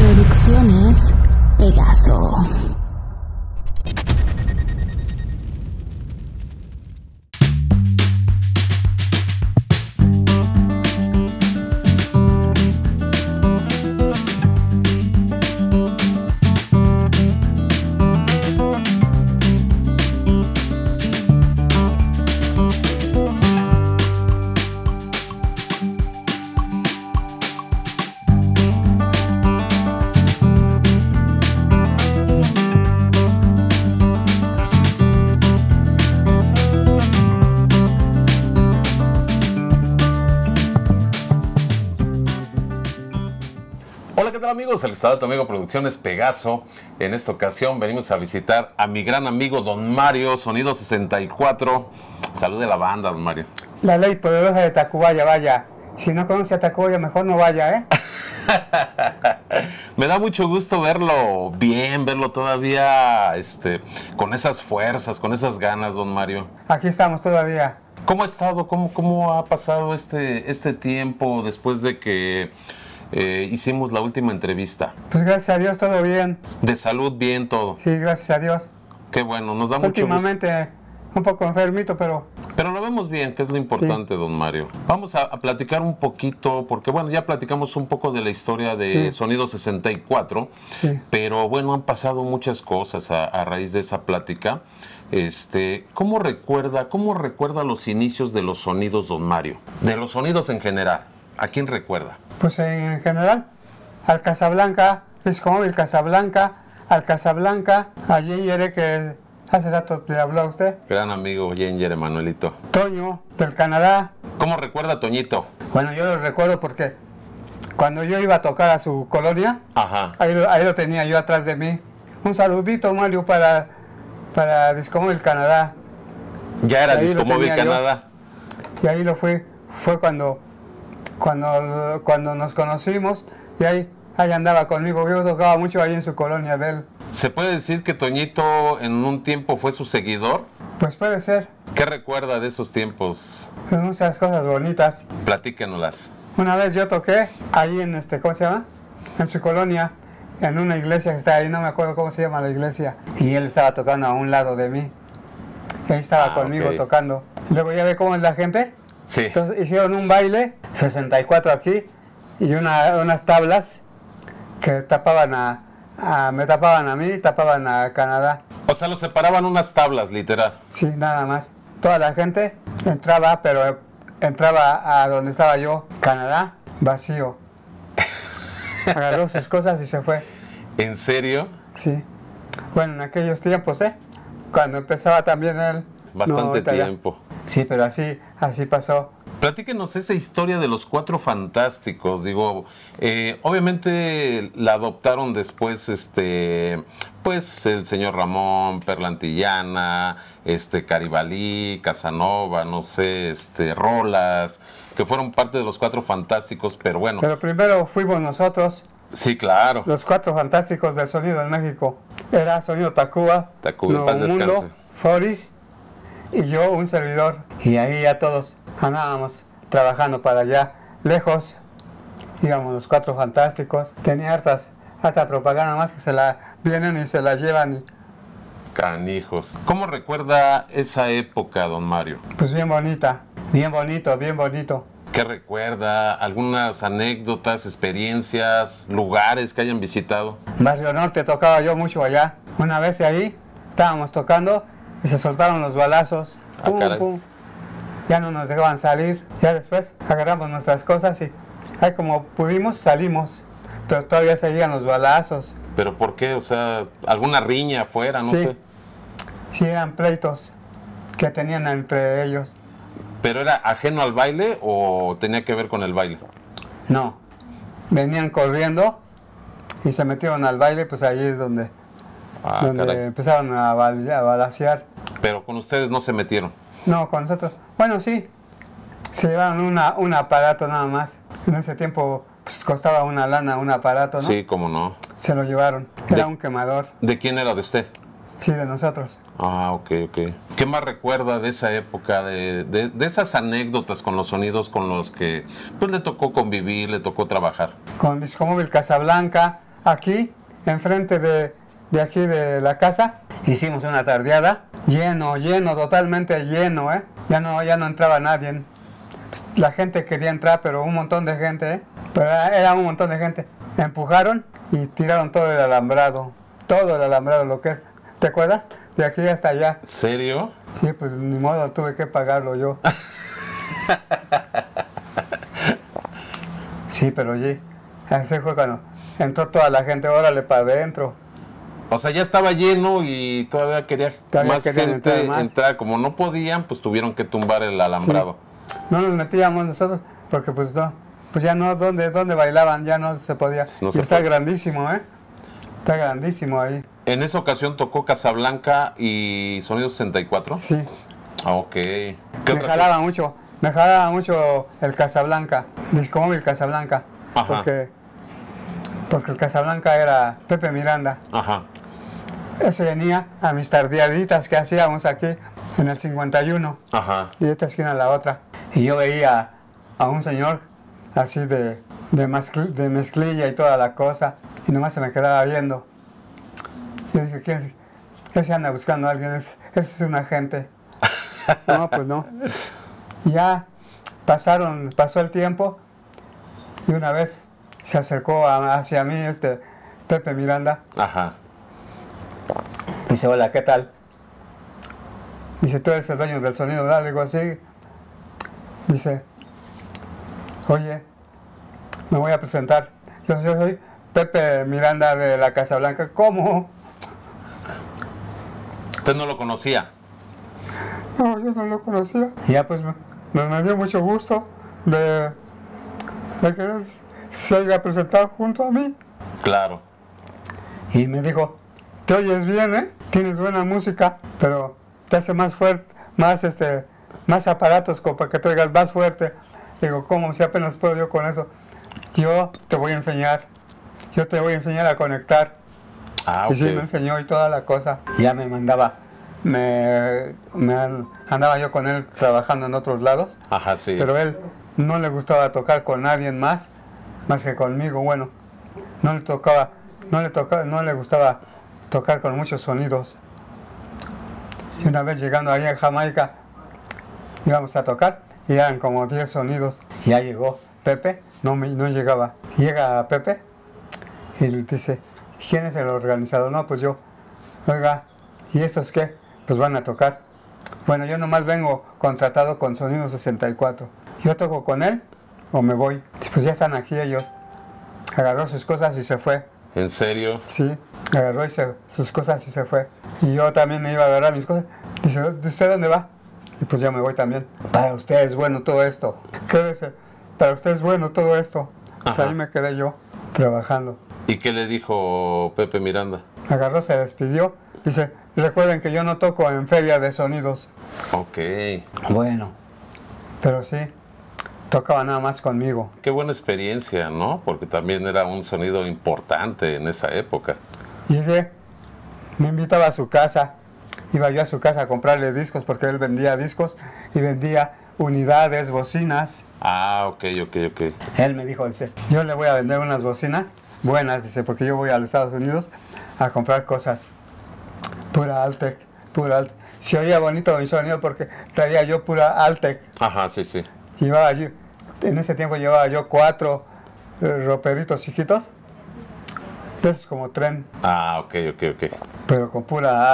Producciones Pegaso. Hola, ¿qué tal amigos? El estado de tu amigo Producciones Pegaso. En esta ocasión venimos a visitar a mi gran amigo Don Mario, Sonido 64. Salude a la banda, Don Mario. La ley poderosa de Tacubaya, vaya. Si no conoce a Tacubaya, mejor no vaya, ¿eh? Me da mucho gusto verlo bien, verlo todavía con esas fuerzas, con esas ganas, Don Mario. Aquí estamos todavía. ¿Cómo ha estado? ¿Cómo ha pasado este tiempo después de que hicimos la última entrevista? Pues gracias a Dios todo bien. De salud bien todo. Sí, gracias a Dios. Qué bueno, nos da mucho gusto. Últimamente un poco enfermito, pero lo vemos bien, que es lo importante, sí. Don Mario. Vamos a platicar un poquito, porque bueno, ya platicamos un poco de la historia de sí. Sonido 64, sí. Pero bueno, han pasado muchas cosas a raíz de esa plática. ¿Cómo recuerda los inicios de los sonidos, Don Mario? De los sonidos en general, ¿a quién recuerda? Pues en general, al Casablanca, Discomóvil Casablanca, al Casablanca, allí Yere que hace rato le habló a usted. Gran amigo Ginger, Manuelito. Toño, del Canadá. ¿Cómo recuerda a Toñito? Bueno, yo lo recuerdo porque cuando yo iba a tocar a su colonia, ajá, ahí lo tenía yo atrás de mí. Un saludito, Mario, para Discomóvil Canadá. Ya era Discomóvil Canadá. Y ahí fue cuando nos conocimos, y ahí andaba conmigo. Yo tocaba mucho ahí en su colonia de él. ¿Se puede decir que Toñito en un tiempo fue su seguidor? Pues puede ser. ¿Qué recuerda de esos tiempos? Pues muchas cosas bonitas. Platíquenoslas. Una vez yo toqué ahí en ¿cómo se llama? En su colonia, en una iglesia que está ahí, no me acuerdo cómo se llama la iglesia. Y él estaba tocando a un lado de mí. Y ahí estaba conmigo tocando. Y luego ya ve cómo es la gente. Sí. Entonces hicieron un baile, 64 aquí, y unas tablas que tapaban me tapaban a mí y tapaban a Canadá. O sea, los separaban unas tablas, literal. Sí, nada más. Toda la gente entraba, pero entraba a donde estaba yo, Canadá, vacío. Agarró sus cosas y se fue. ¿En serio? Sí. Bueno, en aquellos tiempos, cuando empezaba también él. Bastante tiempo. Sí, pero así pasó. Platíquenos esa historia de los Cuatro Fantásticos. Digo, obviamente la adoptaron después, pues el señor Ramón, Perlantillana, Caribalí, Casanova, no sé, Rolas, que fueron parte de los Cuatro Fantásticos, pero bueno. Pero primero fuimos nosotros. Sí, claro. Los Cuatro Fantásticos del Sonido en México. Era Sonido Tacuba, paz descanse. Foris y yo, un servidor. Y ahí ya todos andábamos trabajando para allá, lejos. Íbamos los Cuatro Fantásticos. Tenía harta propaganda más que se la vienen y se la llevan. Y... Canijos. ¿Cómo recuerda esa época, Don Mario? Pues bien bonita, bien bonito, bien bonito. ¿Qué recuerda? ¿Algunas anécdotas, experiencias, lugares que hayan visitado? Barrio Norte tocaba yo mucho allá. Una vez ahí estábamos tocando y se soltaron los balazos. Pum, pum. Ya no nos dejaban salir. Ya después agarramos nuestras cosas y ahí como pudimos salimos. Pero todavía seguían los balazos. ¿Pero por qué? O sea, ¿alguna riña afuera? No sé. Sí, eran pleitos que tenían entre ellos. ¿Pero era ajeno al baile o tenía que ver con el baile? No. Venían corriendo y se metieron al baile, pues ahí es donde empezaron a balacear. ¿Pero con ustedes no se metieron? No, con nosotros. Bueno, sí. Se llevaron un aparato nada más. En ese tiempo pues, costaba una lana un aparato, ¿no? Sí, cómo no. Se lo llevaron. Era un quemador. ¿De quién era? ¿De usted? Sí, de nosotros. Ah, ok. ¿Qué más recuerda de esa época, de esas anécdotas con los sonidos con los que pues le tocó convivir, le tocó trabajar? Con Discomóvil Casablanca, aquí, enfrente de aquí de la casa, hicimos una tardeada, lleno, totalmente lleno, ¿eh? Ya no entraba nadie. La gente quería entrar, pero un montón de gente, ¿eh? Pero era un montón de gente. Empujaron y tiraron todo el alambrado, lo que es. ¿Te acuerdas? De aquí hasta allá. ¿Serio? Sí, pues ni modo, tuve que pagarlo yo. Sí, pero oye, así fue cuando entró toda la gente, órale para adentro. O sea, ya estaba lleno y todavía quería más gente entrar. Como no podían, pues tuvieron que tumbar el alambrado. Sí. No nos metíamos nosotros, porque pues no, pues ya no, donde bailaban, ya no se podía. No se está grandísimo, ¿eh? Está grandísimo ahí. ¿En esa ocasión tocó Casablanca y Sonido 64? Sí. Ah, ok. Me jalaba mucho el Casablanca, Discomóvil Casablanca. Ajá. Porque el Casablanca era Pepe Miranda. Ajá. Ese venía a mis tardeaditas que hacíamos aquí en el 51. Ajá. Y de esta esquina a la otra. Y yo veía a un señor así de mezclilla y toda la cosa. Y nomás se me quedaba viendo. Yo dije, ¿qué se anda buscando a alguien? Ese es un agente. No, pues no. Y ya pasó el tiempo y una vez se acercó hacia mí Pepe Miranda. Ajá. Dice, hola, ¿qué tal? Dice, tú eres el dueño del sonido, ¿verdad? Le digo, así. Dice, oye, me voy a presentar. Yo soy Pepe Miranda de la Casablanca. ¿Cómo? ¿Usted no lo conocía? No, yo no lo conocía. Y ya pues me dio mucho gusto de que él se haya presentado junto a mí. Claro. Y me dijo, te oyes bien, ¿eh? Tienes buena música, pero te hace más fuerte, más aparatos como para que te oigas más fuerte. Digo, ¿cómo? Si apenas puedo yo con eso. Yo te voy a enseñar a conectar. Ah, okay. Y sí, me enseñó y toda la cosa. Y ya me mandaba, andaba yo con él trabajando en otros lados. Ajá, sí. Pero él no le gustaba tocar con nadie más que conmigo. Bueno, no le gustaba tocar con muchos sonidos. Y una vez llegando ahí en Jamaica, íbamos a tocar y eran como 10 sonidos. Y ya llegó Pepe, no llegaba. Llega Pepe y le dice, ¿quién es el organizador? No, pues yo. Oiga, ¿y estos qué? Pues van a tocar. Bueno, yo nomás vengo contratado con Sonido 64. ¿Yo toco con él o me voy? Pues ya están aquí ellos. Agarró sus cosas y se fue. ¿En serio? Sí, agarró sus cosas y se fue. Y yo también me iba a agarrar mis cosas. Dice, ¿de usted dónde va? Y pues ya me voy también. Para usted es bueno todo esto. Quédese. Para usted es bueno todo esto. Pues ahí me quedé yo, trabajando. ¿Y qué le dijo Pepe Miranda? Agarró, se despidió. Dice, recuerden que yo no toco en feria de sonidos. Ok. Bueno, pero sí, tocaba nada más conmigo. Qué buena experiencia, ¿no? Porque también era un sonido importante en esa época. Llegué, me invitaba a su casa. Iba yo a su casa a comprarle discos porque él vendía discos y vendía unidades, bocinas. Ah, ok. Él me dijo, dice, yo le voy a vender unas bocinas buenas, dice, porque yo voy a los Estados Unidos a comprar cosas. Pura Altec. Se oía bonito mi sonido porque traía yo pura Altec. Ajá, sí. En ese tiempo llevaba yo 4 roperitos chiquitos. De esos como tren. Ah, ok. Pero con pura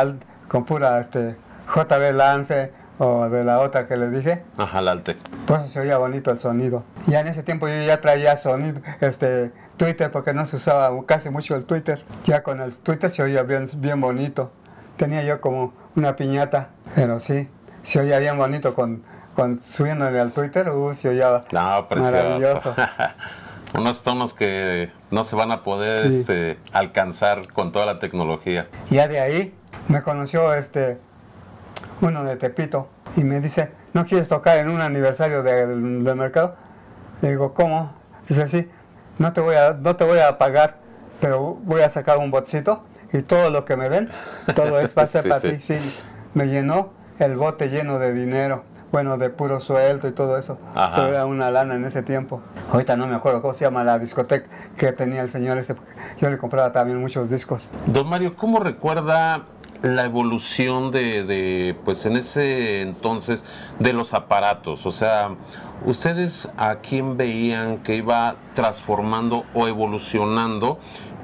JB Lance o de la otra que le dije. Ajá, la Altec. Pues se oía bonito el sonido. Ya en ese tiempo yo ya traía sonido, Twitter, porque no se usaba casi mucho el Twitter. Ya con el Twitter se oía bien bonito. Tenía yo como una piñata, pero sí, se oía bien bonito subiéndole al Twitter, se oía maravilloso. Unos tonos que no se van a poder alcanzar con toda la tecnología. Ya de ahí me conoció uno de Tepito y me dice, ¿no quieres tocar en un aniversario del mercado? Le digo, ¿cómo? Dice, sí, no te voy a pagar, pero voy a sacar un botecito y todo lo que me den, todo es para ser para ti. Sí, me llenó el bote lleno de dinero. bueno, de puro suelto y todo eso. Ajá. Pero era una lana en ese tiempo. Ahorita no me acuerdo cómo se llama la discoteca que tenía el señor ese, porque yo le compraba también muchos discos. Don Mario, ¿cómo recuerda la evolución pues en ese entonces, de los aparatos? O sea, ¿ustedes a quién veían que iba transformando o evolucionando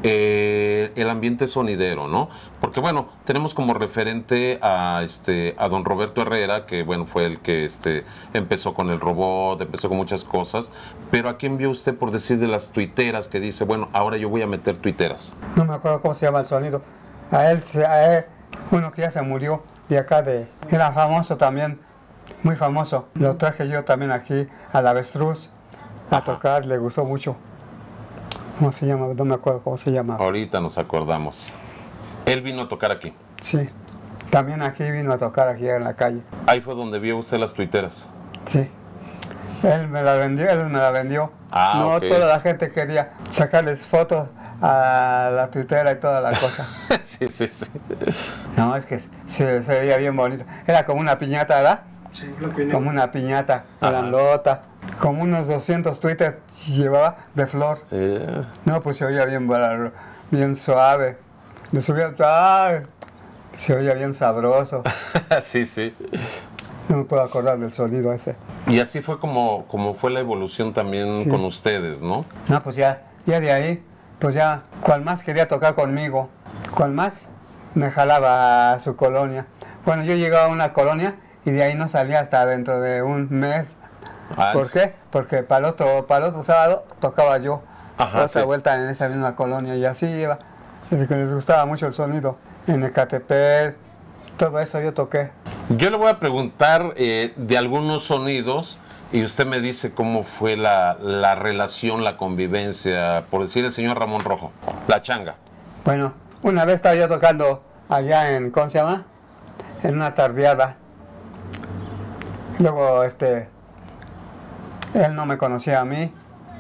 el ambiente sonidero, ¿no? Porque bueno, tenemos como referente a don Roberto Herrera, que bueno, fue el que empezó con el robot, empezó con muchas cosas, pero ¿a quién vio usted, por decir, de las tuiteras, que dice, bueno, ahora yo voy a meter tuiteras? No me acuerdo cómo se llama el sonido. A él, uno que ya se murió, de acá era famoso también, muy famoso. Lo traje yo también aquí al Avestruz a tocar, le gustó mucho. ¿Cómo se llama? No me acuerdo cómo se llama. Ahorita nos acordamos. Él vino a tocar aquí. Sí, también aquí vino a tocar aquí en la calle. Ahí fue donde vio usted las tuiteras. Sí, él me la vendió. Ah, no, ok. toda la gente quería sacarles fotos a la tuitera y toda la cosa. Sí, sí, sí. No, es que se veía bien bonito. Era como una piñata, ¿verdad? Sí, lo que Como una piñata grandota. Como unos 200 twitters llevaba de flor. No, pues se oía bien suave. Le subía, ¡ay! Se oía bien sabroso. Sí, sí. No me puedo acordar del sonido ese. Y así fue como fue la evolución también Sí. con ustedes, ¿no? No, pues ya de ahí, pues ya, cual más quería tocar conmigo, cual más me jalaba a su colonia. Bueno, yo llegaba a una colonia y de ahí no salía hasta dentro de un mes. ¿Por qué? Porque para el otro sábado tocaba yo. Ajá, otra sí. vuelta en esa misma colonia y así iba. Desde que les gustaba mucho el sonido. En Ecatepec, todo eso yo toqué. Yo le voy a preguntar de algunos sonidos y usted me dice cómo fue la relación, la convivencia, por decir el señor Ramón Rojo, la changa. Bueno, una vez estaba yo tocando allá en, ¿cómo se llama? En una tardeada. Luego, él no me conocía a mí.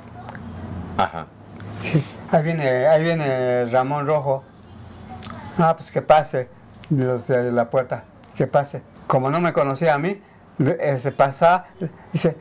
Ajá. Ahí viene Ramón Rojo. Ah, pues que pase. Los de la puerta, que pase. Como no me conocía a mí, pasa, dice,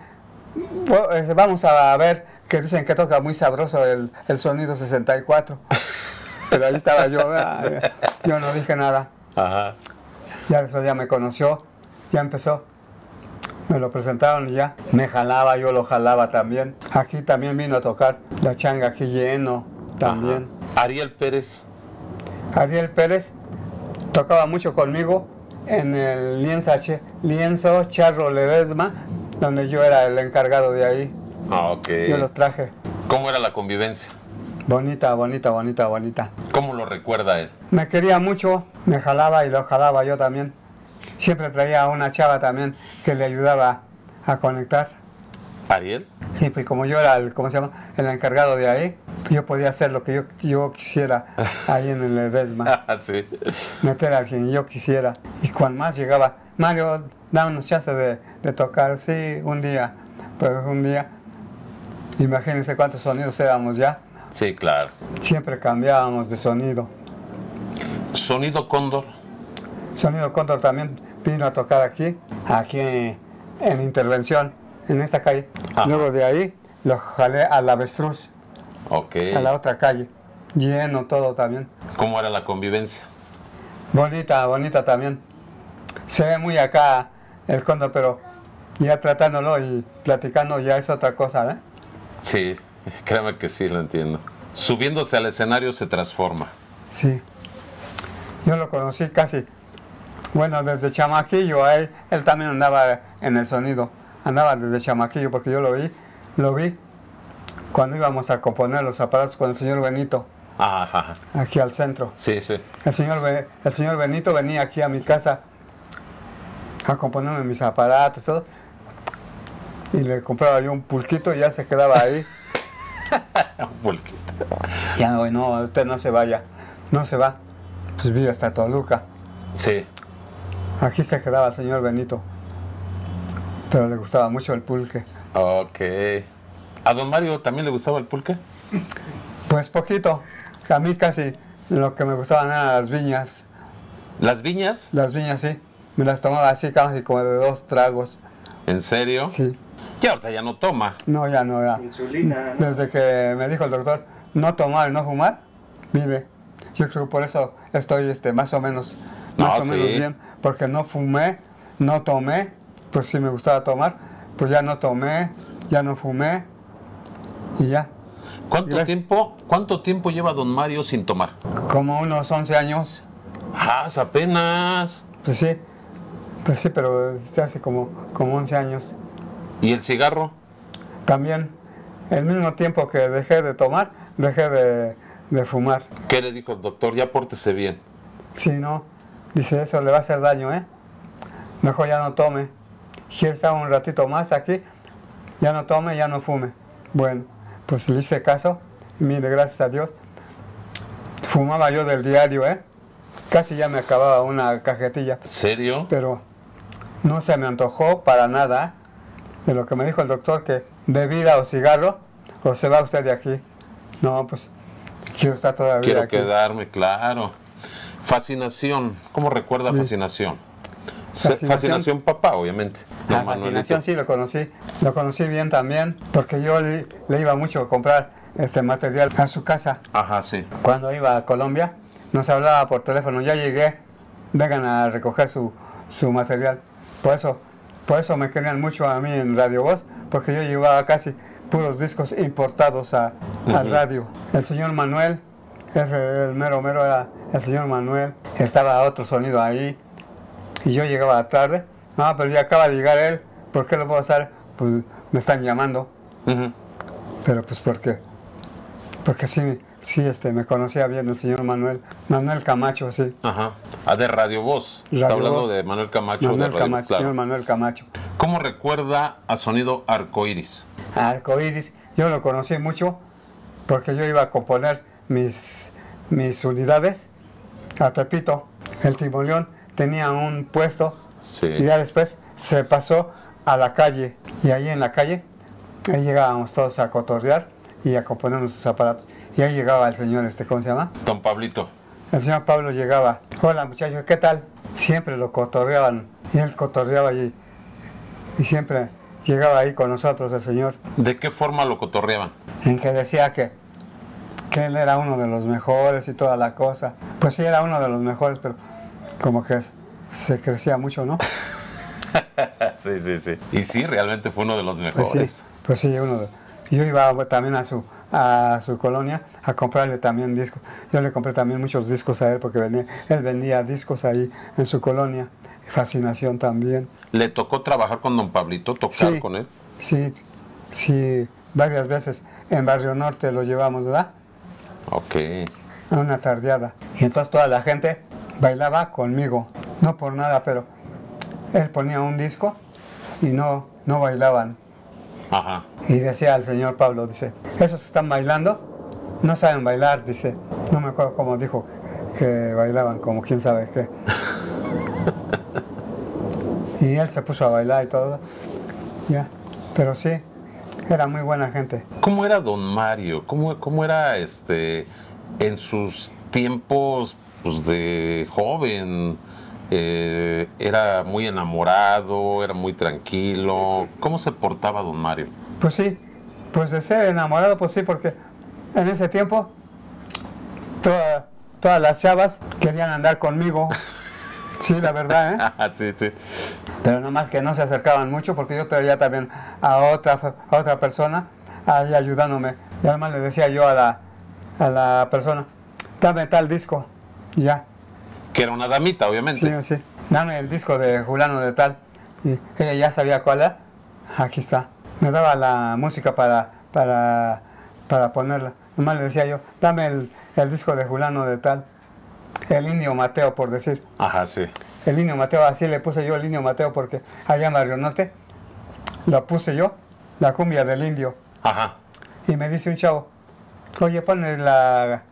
vamos a ver, que dicen que toca muy sabroso el sonido 64. Pero ahí estaba yo, yo no dije nada. Ajá. Ya después ya me conoció, ya empezó. Me lo presentaron y ya me jalaba, yo lo jalaba también. Aquí también vino a tocar la changa aquí lleno también. Ajá. Ariel Pérez. Ariel Pérez tocaba mucho conmigo en el lienzo Charro Ledesma, donde yo era el encargado de ahí. Ah, ok. Yo lo traje. ¿Cómo era la convivencia? Bonita, bonita, bonita, bonita. ¿Cómo lo recuerda él? Me quería mucho, me jalaba y lo jalaba yo también. Siempre traía a una chava también que le ayudaba a conectar. ¿Ariel? Sí, pues como yo era el, ¿cómo se llama? El encargado de ahí, yo podía hacer lo que yo quisiera ahí en el Ledesma. Ah, sí. Meter a quien yo quisiera. Y cuando más llegaba, Mario, dámonos chance de tocar, sí, un día. Pero un día, imagínense cuántos sonidos éramos ya. Sí, claro. Siempre cambiábamos de sonido. Sonido Cóndor. Sonido Cóndor también vino a tocar aquí en Intervención, en esta calle. Ajá. Luego de ahí lo jalé al Avestruz, Ok. a la otra calle. Lleno todo también. ¿Cómo era la convivencia? Bonita, bonita también. Se ve muy acá el Cóndor, pero ya tratándolo y platicando ya es otra cosa, ¿eh? Sí, créame que sí, lo entiendo. Subiéndose al escenario se transforma. Sí. Yo lo conocí casi, bueno, desde chamaquillo, él también andaba en el sonido. Andaba desde chamaquillo porque yo lo vi cuando íbamos a componer los aparatos con el señor Benito, Ajá. aquí al centro. Sí, sí. El señor Benito venía aquí a mi casa a componerme mis aparatos, todo. Y le compraba yo un pulquito y ya se quedaba ahí. Un pulquito. Ya me voy, no, usted no se vaya, no se va. Pues vive hasta Toluca. Sí. Aquí se quedaba el señor Benito. Pero le gustaba mucho el pulque. Ok. ¿A don Mario también le gustaba el pulque? Pues poquito. A mí casi lo que me gustaban eran las viñas. ¿Las viñas? Las viñas, sí. Me las tomaba así casi como de 2 tragos. ¿En serio? Sí. Y ahorita ya no toma. No, ya no, ya. Insulina, ¿no? Desde que me dijo el doctor no tomar y no fumar, mire, yo creo que por eso estoy más o menos bien, porque no fumé, no tomé, pues sí me gustaba tomar, pues ya no tomé, ya no fumé y ya. ¿Cuánto tiempo lleva don Mario sin tomar? Como unos 11 años. Ah, apenas. Pues sí, pero hace como 11 años. ¿Y el cigarro? También, el mismo tiempo que dejé de tomar, dejé de fumar. ¿Qué le dijo el doctor? Ya pórtese bien. Sí, no, dice, eso le va a hacer daño, ¿eh? Mejor ya no tome. Si está un ratito más aquí, ya no tome, ya no fume. Bueno, pues le hice caso, mire, gracias a Dios. Fumaba yo del diario, ¿eh? Casi ya me acababa una cajetilla. ¿En serio? Pero no se me antojó para nada de lo que me dijo el doctor, que bebida o cigarro, o se va usted de aquí. No, pues quiero estar todavía Quiero aquí. quedarme, claro. Fascinación, ¿cómo recuerda Sí. Fascinación? Fascinación papá, obviamente. La Don Manuelito. Fascinación sí lo conocí bien también, porque yo le iba mucho a comprar material a su casa. Ajá, sí. Cuando iba a Colombia, nos hablaba por teléfono, ya llegué, vengan a recoger su material. Por eso me querían mucho a mí en Radio Voz, porque yo llevaba casi puros discos importados al radio. El señor Manuel, el mero era el señor Manuel, estaba otro sonido ahí, y yo llegaba tarde. No, pero ya acaba de llegar él, ¿por qué lo puedo hacer? Pues me están llamando. Pero pues porque sí, me conocía bien el señor Manuel Camacho, sí. Ajá. Ah, de Radio Voz. Está hablando de Manuel Camacho. Manuel de Radio Camacho, Voz, claro. señor Manuel Camacho. ¿Cómo recuerda a Sonido Arcoíris? Arcoíris, yo lo conocí mucho porque yo iba a componer mis unidades a Tepito. El Timoleón tenía un puesto. Sí. Y ya después se pasó a la calle. Y ahí en la calle, ahí llegábamos todos a cotorrear y a componer nuestros aparatos. Y ahí llegaba el señor, ¿cómo se llama? Don Pablito. El señor Pablo llegaba. Hola muchachos, ¿qué tal? Siempre lo cotorreaban. Y él cotorreaba y siempre llegaba ahí con nosotros el señor. ¿De qué forma lo cotorreaban? En que decía que él era uno de los mejores y toda la cosa. Pues sí, era uno de los mejores, pero como que se crecía mucho, ¿no? Sí. Y sí, realmente fue uno de los mejores. Pues sí, yo iba también a su colonia a comprarle también discos. Yo le compré también muchos discos a él porque él vendía discos ahí en su colonia. Fascinación también. ¿Le tocó trabajar con don Pablito, tocar con él? Sí, varias veces en Barrio Norte lo llevamos, ¿verdad? Ok. A una tardeada. Y entonces toda la gente bailaba conmigo. No por nada, pero él ponía un disco y no bailaban. Ajá. Y decía al señor Pablo, dice, esos que están bailando no saben bailar, dice. No me acuerdo cómo dijo que bailaban, como quién sabe qué. Y él se puso a bailar y todo. Ya. Pero sí, era muy buena gente. ¿Cómo era don Mario? ¿Cómo era en sus tiempos pues, de joven? ¿Era muy enamorado? ¿Era muy tranquilo? ¿Cómo se portaba don Mario? Pues sí, pues de ser enamorado, pues sí, porque en ese tiempo todas las chavas querían andar conmigo. Sí, la verdad, ¿eh? Sí. Pero nomás que no se acercaban mucho porque yo traía también a otra persona ahí ayudándome. Y además le decía yo a la persona, dame tal disco, y ya. Que era una damita, obviamente. Sí. Dame el disco de fulano de tal. Y ella ya sabía cuál era. Aquí está. Me daba la música para ponerla. Nomás le decía yo, dame el disco de fulano de tal. El Indio Mateo, por decir. Ajá, sí. El Indio Mateo, así le puse yo el Indio Mateo porque allá en Barrio Norte lo puse yo, la cumbia del indio. Ajá. Y me dice un chavo, oye, ponle la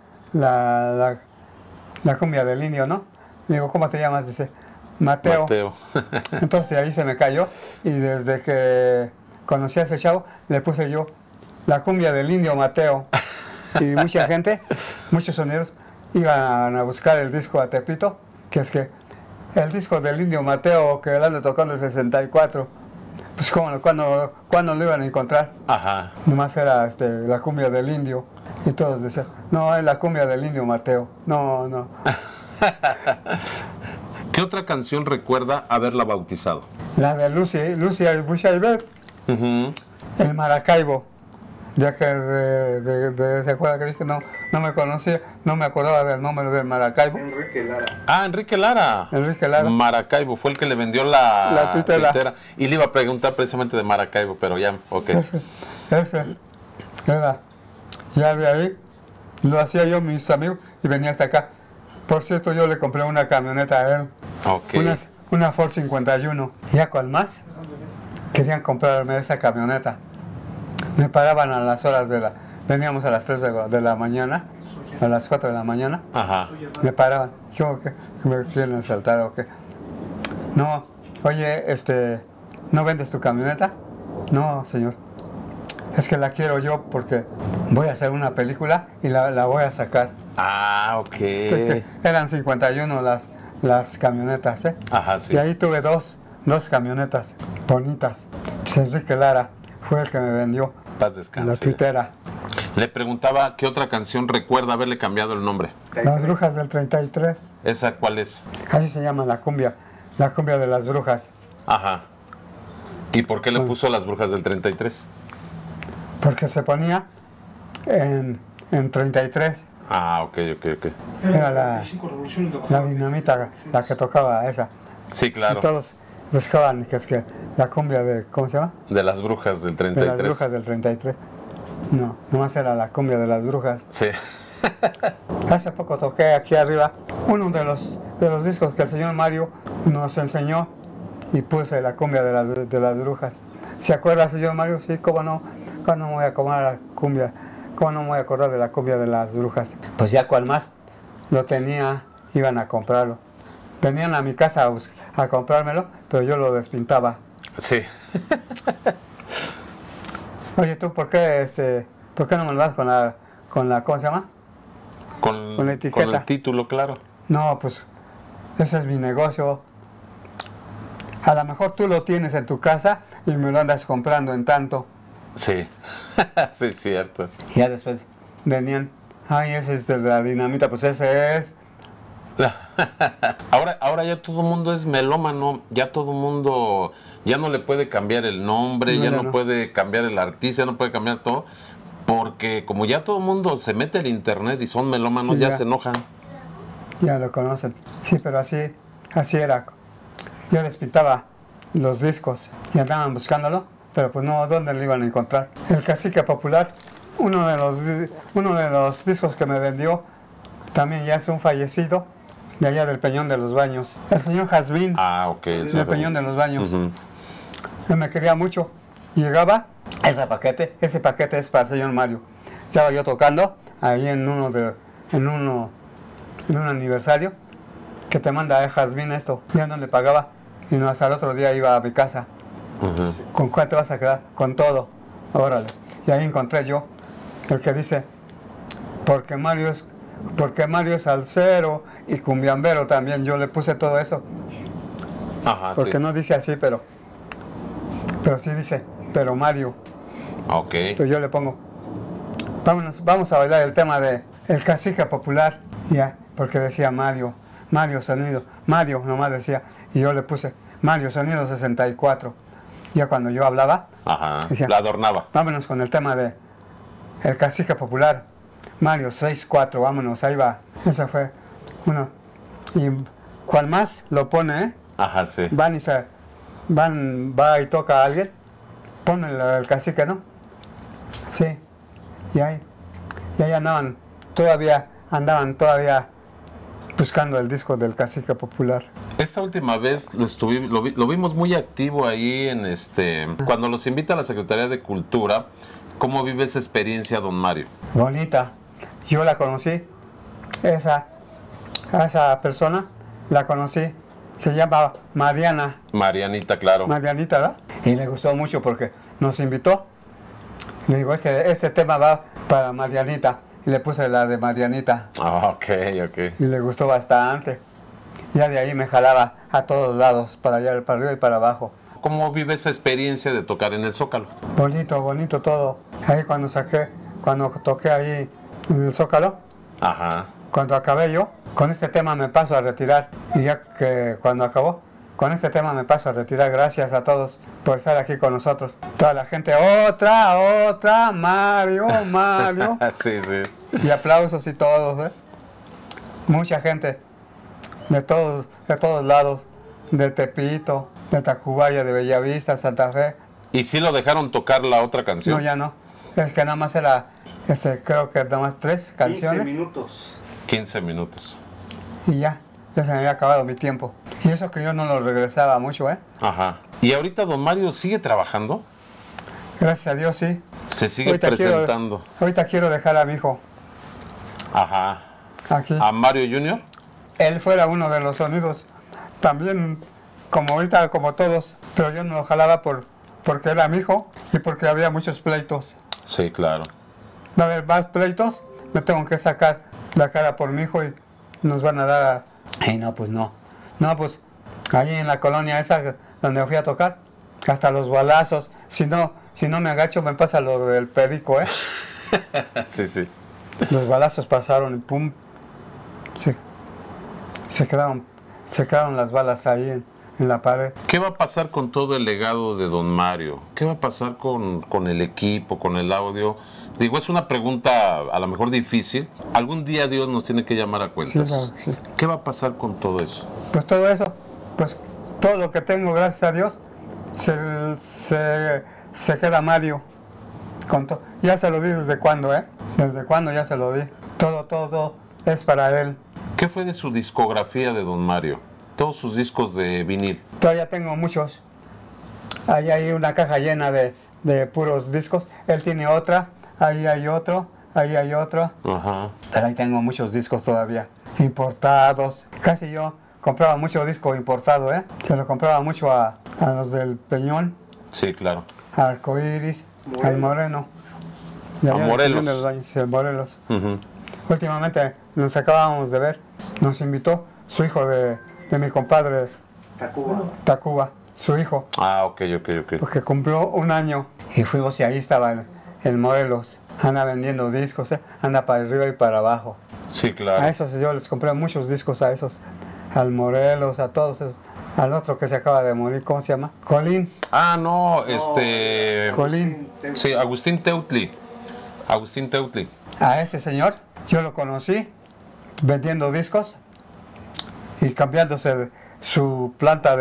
cumbia del indio, ¿no? Le digo, ¿cómo te llamas? Dice, Mateo. Entonces ahí se me cayó y desde que conocí a ese chavo le puse yo la cumbia del Indio Mateo. Y mucha gente, muchos sonidos iban a buscar el disco a Tepito, que es que el disco del Indio Mateo que él anda tocando el 64, pues ¿cómo, cuándo lo iban a encontrar? Ajá. Nomás era la cumbia del indio. Y todos decían, no, es la cumbia del indio Mateo. No, no. ¿Qué otra canción recuerda haberla bautizado? La de Lucy y Bushaibet. El Maracaibo. Ya que ¿se acuerda que dije? No me conocía, no me acordaba del nombre del Maracaibo. Enrique Lara. Ah, Enrique Lara. Enrique Lara. Maracaibo fue el que le vendió la tuitera. Y le iba a preguntar precisamente de Maracaibo, pero ya, ok. Ese era. Ya de ahí lo hacía yo, mis amigos, y venía hasta acá. Por cierto, yo le compré una camioneta a él. Ok. Una Ford 51. Ya cual más querían comprarme esa camioneta. Me paraban a las horas veníamos a las 3 de la mañana, a las 4 de la mañana. Ajá. Me paraban. Yo, ¿qué? ¿Me quieren asaltar o qué? No, oye, ¿no vendes tu camioneta? No, señor. Es que la quiero yo porque voy a hacer una película y la voy a sacar. Ah, ok. Eran 51 las camionetas, ¿eh? Ajá, sí. Y ahí tuve dos camionetas bonitas. Pues Enrique Lara fue el que me vendió. Paz descanse. La tuitera. Le preguntaba qué otra canción recuerda haberle cambiado el nombre. Las Brujas del 33. ¿Esa cuál es? Así se llama la cumbia de las brujas. Ajá. ¿Y por qué le puso Las Brujas del 33? Porque se ponía en 33. Ah, ok. Era la dinamita la que tocaba esa. Sí, claro. Y todos buscaban que es que la cumbia de, ¿cómo se llama? De Las Brujas del 33. De las Brujas del 33. No, nomás era la cumbia de las brujas. Sí. Hace poco toqué aquí arriba uno de los discos que el señor Mario nos enseñó y puse la cumbia de las brujas. ¿Se acuerda, señor Mario? Sí, cómo no. ¿Cómo no me voy a acordar la cumbia? ¿Cómo no me voy a acordar de la cumbia de las brujas? Pues ya cual más lo tenía, iban a comprarlo. Venían a mi casa a comprármelo, pero yo lo despintaba. Sí. Oye, ¿tú por qué no me lo das con la ¿cómo se llama? Con la etiqueta. Con el título, claro. No, pues ese es mi negocio. A lo mejor tú lo tienes en tu casa y me lo andas comprando en tanto. Sí. Sí, es cierto. Y ya después venían, ay, ese es de la dinamita, pues ese es. Ahora ya todo el mundo es melómano, ya todo el mundo ya no le puede cambiar el nombre, ya no puede cambiar el artista, ya no puede cambiar todo, porque como ya todo el mundo se mete al internet y son melómanos, Sí, ya se enojan. Ya lo conocen. Sí, pero así era. Yo les pintaba los discos y andaban buscándolo, pero pues no, ¿dónde lo iban a encontrar? El Cacique Popular, uno de los discos que me vendió, también ya es un fallecido, de allá del Peñón de los Baños. El señor Jazmín, Ah, ok. del Peñón de los Baños. Ujú. Él me quería mucho. Llegaba ese paquete es para el señor Mario. Estaba yo tocando ahí en un aniversario que te manda Jazmín esto. Ya no le pagaba y no, hasta el otro día iba a mi casa. Ujú. ¿Con cuál te vas a quedar? Con todo. Órale. Y ahí encontré yo el que dice, porque Mario es salsero y cumbiambero también. Yo le puse todo eso. Ajá, Porque sí. no dice así, pero sí dice, pero Mario. Ok. Pues yo le pongo, vamos a bailar el tema de El Cacique Popular. Ya, porque decía Mario Sonido. Mario nomás decía. Y yo le puse Mario Sonido 64. Ya cuando yo hablaba, Ajá. decía, La adornaba. vámonos con el tema de El Cacique Popular. Mario 64, vámonos, ahí va. Ese fue uno. Y cual más lo pone, ¿eh? Ajá, sí. Va y toca a alguien, pone el cacique, ¿no? Sí. Y ahí andaban todavía buscando el disco del Cacique Popular. Esta última vez lo vimos muy activo ahí cuando los invita a la Secretaría de Cultura. ¿Cómo vive esa experiencia, don Mario? Bonita. Yo la conocí, a esa persona la conocí, se llama Marianita, claro. Marianita, ¿verdad? Y le gustó mucho porque nos invitó. Le digo, este tema va para Marianita. Y le puse la de Marianita. Ah, ok. Y le gustó bastante. Ya de ahí me jalaba a todos lados, para allá, para arriba y para abajo. ¿Cómo vive esa experiencia de tocar en el Zócalo? Bonito, bonito todo. Ahí cuando toqué ahí en el Zócalo, Ajá. cuando acabé yo, con este tema me paso a retirar. Y ya que cuando acabó, con este tema me paso a retirar. Gracias a todos por estar aquí con nosotros. Toda la gente, otra, Mario. Sí, sí. Y aplausos y todos, ¿eh? Mucha gente de todos lados, de Tepito, de Tacubaya, de Bellavista, Santa Fe. ¿Y si lo dejaron tocar la otra canción? No, ya no. Es que nada más era, creo que nada más 3 canciones. 15 minutos. 15 minutos. Y ya se me había acabado mi tiempo. Y eso que yo no lo regresaba mucho, ¿eh? Ajá. ¿Y ahorita don Mario sigue trabajando? Gracias a Dios, sí. Se sigue Ahorita presentando. Ahorita quiero dejar a mi hijo Ajá. aquí. ¿A Mario Junior? Él fuera uno de los sonidos, también como ahorita, como todos, pero yo no lo jalaba porque era mi hijo y porque había muchos pleitos. Sí, claro. Va a haber más pleitos, me tengo que sacar la cara por mi hijo y nos van a dar a... Ay, no, pues no. No, pues allí en la colonia esa donde fui a tocar, hasta los balazos. Si no me agacho me pasa lo del perico, ¿eh? Sí, sí. Los balazos pasaron y pum. Se quedaron las balas ahí en la pared. ¿Qué va a pasar con todo el legado de don Mario? ¿Qué va a pasar con el equipo, con el audio? Digo, es una pregunta a lo mejor difícil. Algún día Dios nos tiene que llamar a cuentas. Sí, claro, sí. ¿Qué va a pasar con todo eso? Pues todo eso, pues todo lo que tengo, gracias a Dios, se queda Mario. Ya se lo di desde cuándo, ¿eh? Desde cuándo ya se lo di. Todo es para él. ¿Qué fue de su discografía de don Mario? Todos sus discos de vinil. Todavía tengo muchos. Ahí hay una caja llena de puros discos. Él tiene otra, ahí hay otro, ahí hay otro. Ajá. Pero ahí tengo muchos discos todavía. Importados. Casi yo compraba mucho disco importado, ¿eh? Se lo compraba mucho a los del Peñón, Sí, claro. a Arcoiris, al Moreno. Y A allá en Morelos. Peñón de los Baños, sí, el Morelos. Ujú. Últimamente nos acabábamos de ver. Nos invitó su hijo de mi compadre Tacuba, su hijo, Ah, ok. porque cumplió 1 año. Y fuimos y ahí estaba el Morelos. Anda vendiendo discos, ¿eh? Anda para arriba y para abajo. Sí, claro. A esos yo les compré muchos discos a esos. Al Morelos, a todos esos. Al otro que se acaba de morir, ¿cómo se llama? Colín. Ah, no, Colín. Sí, Agustín Teutli. A ese señor yo lo conocí vendiendo discos y cambiándose su planta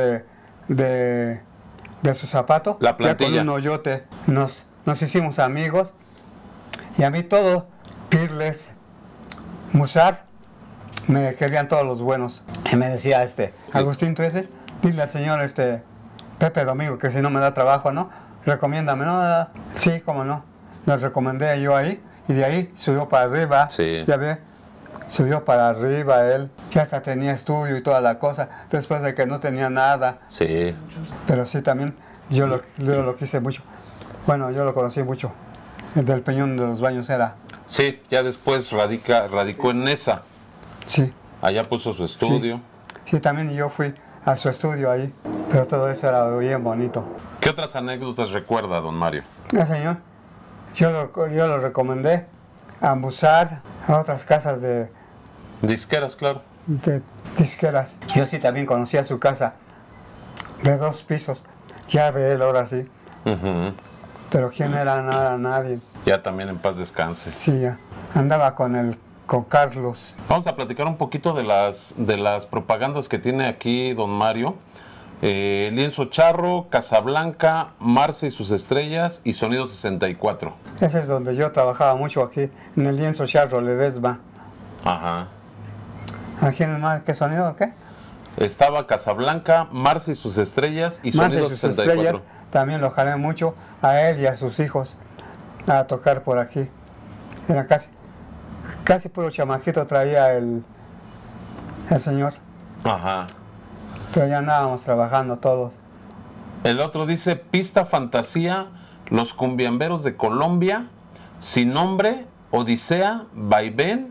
de su zapato. La Ya plantilla. con un hoyote. Nos hicimos amigos y a mí todo, Pirles, Musar, me querían todos los buenos. Y me decía Agustín, tú eres, dile al señor Pepe Domingo que si no me da trabajo, ¿no? Recomiéndame, ¿no? Sí, cómo no. Le recomendé yo ahí y de ahí subió para arriba. Sí. Ya ve, subió para arriba él. Ya hasta tenía estudio y toda la cosa. Después de que no tenía nada. Sí. Pero sí, también yo lo quise mucho. Bueno, yo lo conocí mucho. El del Peñón de los Baños era. Sí, ya después radicó en Nesa. Sí. Allá puso su estudio. Sí, también yo fui a su estudio ahí. Pero todo eso era bien bonito. ¿Qué otras anécdotas recuerda, don Mario? Señor, yo lo recomendé a Musar, a otras casas de Disqueras, claro. disqueras. Yo sí también conocía su casa de 2 pisos. Ya de él ahora sí. Ujú. Pero quién era, no era nadie. Ya también en paz descanse. Sí, ya. Andaba con Carlos. Vamos a platicar un poquito de las propagandas que tiene aquí don Mario. Lienzo Charro, Casablanca, Marce y sus estrellas y Sonido 64. Ese es donde yo trabajaba mucho aquí, en el Lienzo Charro, Ledesma. Ajá. ¿Aquí en el mar qué sonido o qué? Estaba Casablanca, Marce y sus estrellas y Más de Sonido sus 64. estrellas, también lo jalé mucho a él y a sus hijos a tocar por aquí. Era casi puro chamaquito traía el señor. Ajá. Pero ya andábamos trabajando todos. El otro dice Pista Fantasía, Los Cumbiamberos de Colombia, Sin Nombre, Odisea, Vaivén,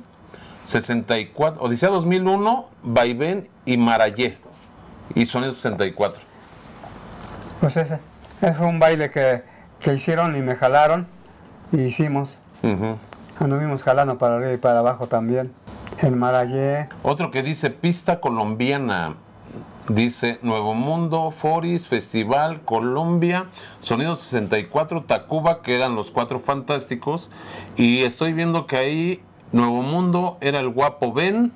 64, Odisea 2001, Vaivén y Marayé y Sonido 64. Pues ese fue un baile que hicieron y me jalaron y hicimos. Anduvimos jalando para arriba y para abajo también. El Marayé. Otro que dice pista colombiana. Dice Nuevo Mundo, Foris, Festival, Colombia, Sonido 64, Tacuba, que eran los Cuatro Fantásticos. Y estoy viendo que ahí Nuevo Mundo era el Guapo Ben,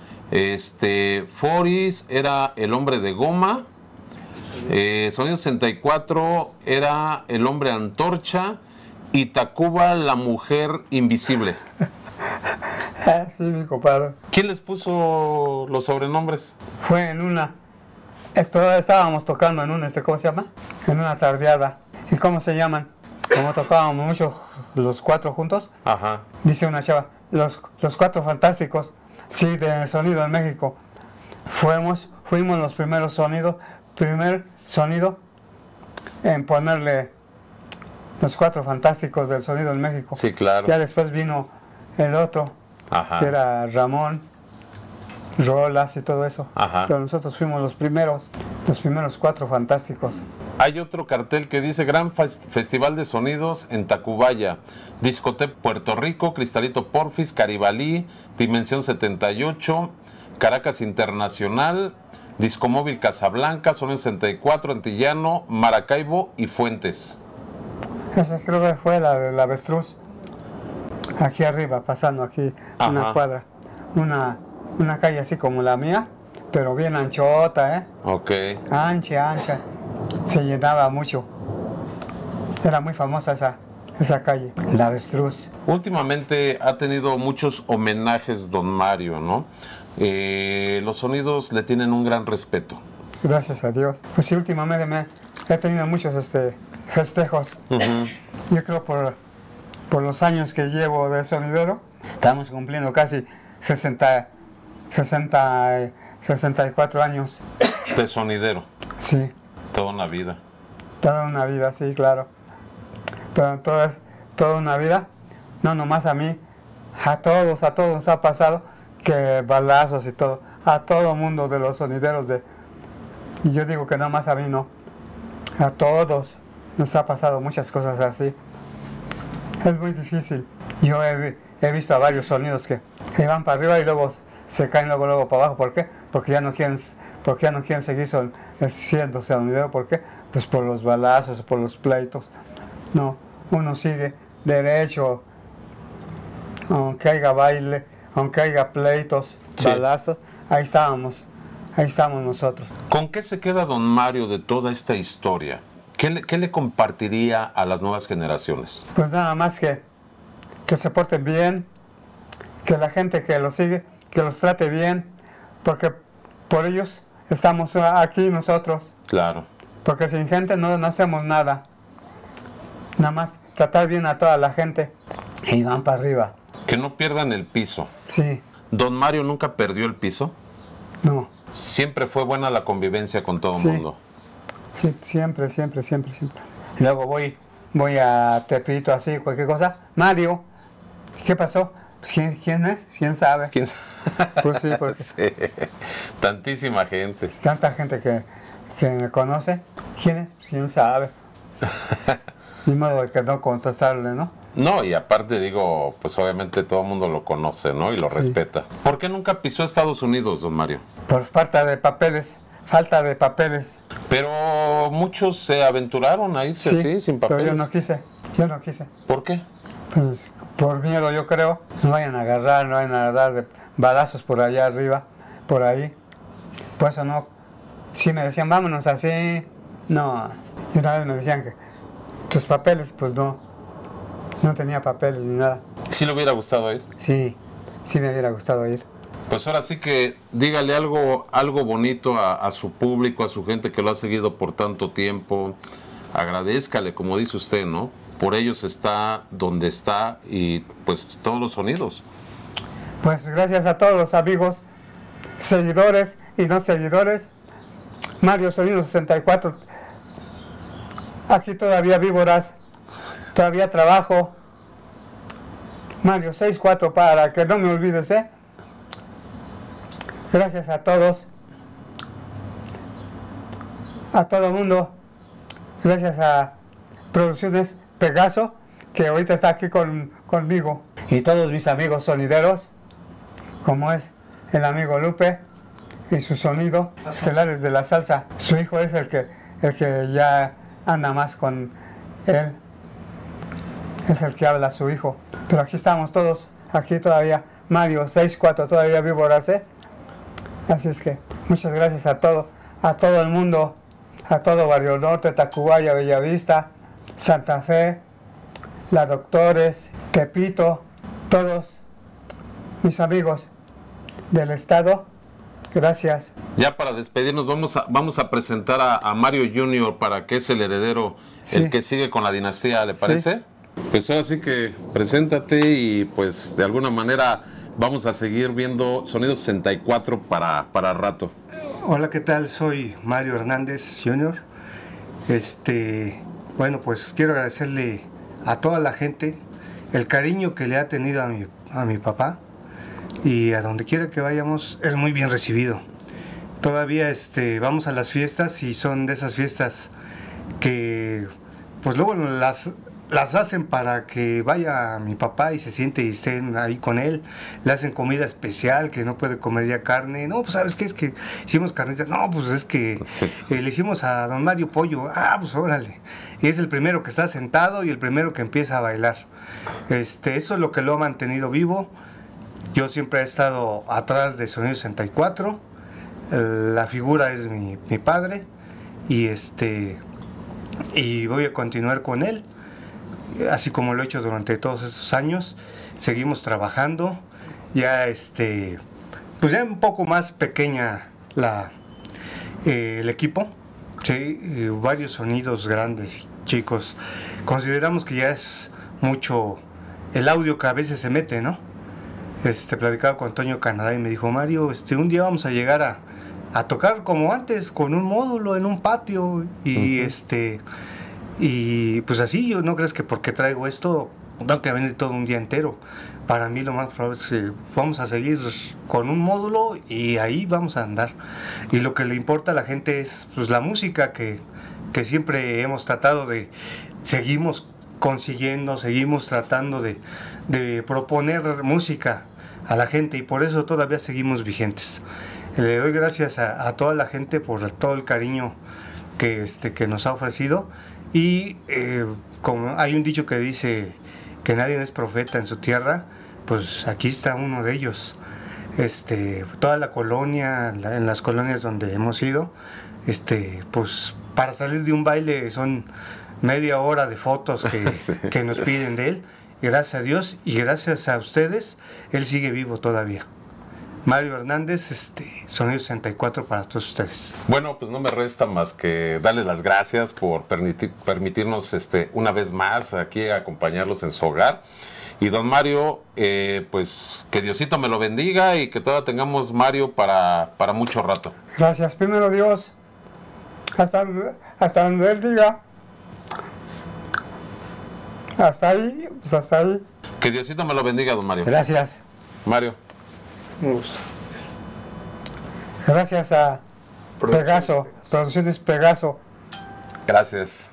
Foris era el Hombre de Goma, Sonido 64 era el Hombre Antorcha y Tacuba la Mujer Invisible. Sí, mi compadre. ¿Quién les puso los sobrenombres? Fue en una... estábamos tocando en un, ¿cómo se llama? En una tardeada. ¿Y cómo se llaman? Como tocábamos mucho los cuatro juntos. Ajá. Dice una chava, los Cuatro Fantásticos, sí, de Sonido en México. Fuimos los primer sonido en ponerle los Cuatro Fantásticos del Sonido en México. Sí, claro. Ya después vino el otro, Ajá. que era Ramón, Rolas y todo eso. Ajá. Pero nosotros fuimos los primeros Cuatro Fantásticos. Hay otro cartel que dice Gran Festival de Sonidos en Tacubaya, Discotec Puerto Rico, Cristalito Porfis, Caribalí, Dimensión 78, Caracas Internacional, Discomóvil Casablanca, Sonido 64, Antillano, Maracaibo y Fuentes. Esa creo que fue la del avestruz. Aquí arriba, pasando aquí, una cuadra. Una calle así como la mía, pero bien anchota, ¿eh? Ok. Ancha. Se llenaba mucho. Era muy famosa esa calle, la avestruz. Últimamente ha tenido muchos homenajes don Mario, ¿no? Los sonidos le tienen un gran respeto. Gracias a Dios. Pues sí, últimamente he tenido muchos festejos. Yo creo por los años que llevo de sonidero, estamos cumpliendo casi 64 años. De sonidero. Sí. Toda una vida. Toda una vida, sí, claro. Pero toda una vida, no nomás a mí, a todos nos ha pasado que balazos y todo, a todo mundo de los sonideros y yo digo que nada más a mí no, a todos nos ha pasado muchas cosas así. Es muy difícil. Yo he visto a varios sonidos que van para arriba y luego se caen luego para abajo. ¿Por qué? Porque ya no quieren seguir siendo sonidero. ¿Por qué? Pues por los balazos, por los pleitos. No, uno sigue derecho, aunque haya baile, aunque haya pleitos, sí, balazos, ahí estamos nosotros. ¿Con qué se queda don Mario de toda esta historia? ¿Qué le compartiría a las nuevas generaciones? Pues nada más que se porten bien, que la gente que los sigue, que los trate bien, porque por ellos estamos aquí nosotros. Claro. Porque sin gente no hacemos nada. Nada más tratar bien a toda la gente y van para arriba. Que no pierdan el piso. Sí. ¿Don Mario nunca perdió el piso? No. Siempre fue buena la convivencia con todo el mundo. Sí, siempre. Luego voy a Tepito, así, cualquier cosa. Mario, ¿qué pasó? Pues, ¿quién es? ¿Quién sabe? ¿Quién? Pues sí, porque... Sí. Tantísima gente. Tanta gente que me conoce. ¿Quién es? Pues, ¿quién sabe? Ni modo de que no contestarle, ¿no? No, y aparte digo, pues obviamente todo el mundo lo conoce, ¿no? Y lo respeta. ¿Por qué nunca pisó Estados Unidos, don Mario? Por falta de papeles. Pero muchos se aventuraron a irse así, sin papeles. Pero yo no quise. ¿Por qué? Pues por miedo, yo creo. No vayan a agarrar, no vayan a dar balazos por allá arriba, por ahí. Por eso no. Si me decían, vámonos así, no. Y una vez me decían que tus papeles, pues no tenía papeles ni nada. ¿Sí le hubiera gustado ir? Sí me hubiera gustado ir. Pues ahora sí que dígale algo bonito a su público, a su gente que lo ha seguido por tanto tiempo. Agradézcale, como dice usted, ¿no? Por ellos está donde está y pues todos los sonidos. Pues gracias a todos los amigos, seguidores y no seguidores. Mario Sonido 64. Aquí todavía víboras, todavía trabajo. Mario 64 para que no me olvides, ¿eh? Gracias a todos, a todo el mundo. gracias a Producciones Pegaso, que ahorita está aquí conmigo, y todos mis amigos sonideros, como es el amigo Lupe y su sonido, Estelares de la Salsa. Su hijo es el que ya anda más con él, es el que habla su hijo. Pero aquí estamos todos, aquí todavía Mario 64 todavía vivo, Horace. Así es que muchas gracias a todo el mundo, a todo Barrio Norte, Tacubaya, Bellavista, Santa Fe, La Doctores, Tepito, todos mis amigos del estado. Gracias. Ya para despedirnos vamos a presentar a Mario Junior, para que es el heredero, sí, el que sigue con la dinastía, ¿le parece? Sí. Pues ahora sí que preséntate y pues de alguna manera vamos a seguir viendo Sonido 64 para rato. Hola, ¿qué tal? Soy Mario Hernández Junior. Bueno, pues quiero agradecerle a toda la gente el cariño que le ha tenido a mi papá, y a donde quiera que vayamos es muy bien recibido. Todavía vamos a las fiestas, y son de esas fiestas que pues luego las hacen para que vaya mi papá y se siente y estén ahí con él. Le hacen comida especial, que no puede comer ya carne. No, pues ¿sabes qué? Es que hicimos carnitas. No, pues es que sí, le hicimos a don Mario pollo. Ah, pues órale. Y es el primero que está sentado y el primero que empieza a bailar. Esto es lo que lo ha mantenido vivo. Yo siempre he estado atrás de Sonido 64. La figura es mi padre, y voy a continuar con él, así como lo he hecho durante todos estos años. Seguimos trabajando, ya pues ya un poco más pequeña el equipo, ¿sí? Varios sonidos grandes y chicos. Consideramos que ya es mucho el audio que a veces se mete, ¿no? Platicaba con Antonio Canadá y me dijo: Mario, un día vamos a llegar a tocar como antes, con un módulo en un patio, y y pues así. Yo no crees que porque traigo esto tengo que venir todo un día entero. Para mí lo más probable es que vamos a seguir con un módulo y ahí vamos a andar. Y lo que le importa a la gente es pues la música que siempre hemos tratado de, seguimos consiguiendo, seguimos tratando de proponer música a la gente, y por eso todavía seguimos vigentes. Le doy gracias a toda la gente por todo el cariño que nos ha ofrecido. Y como hay un dicho que dice que nadie es profeta en su tierra, pues aquí está uno de ellos. Toda la colonia, en las colonias donde hemos ido, pues para salir de un baile son media hora de fotos que nos piden de él. Y gracias a Dios y gracias a ustedes, él sigue vivo todavía. Mario Hernández, Sonido 64 para todos ustedes. Bueno, pues no me resta más que darles las gracias por permitirnos una vez más aquí acompañarlos en su hogar. Y don Mario, pues que Diosito me lo bendiga y que todavía tengamos Mario para mucho rato. Gracias, primero Dios, hasta donde él diga. Hasta ahí, pues hasta ahí. Que Diosito me lo bendiga, don Mario. Gracias. Mario. Un gusto. Gracias a Pegaso, Producciones Pegaso. Gracias.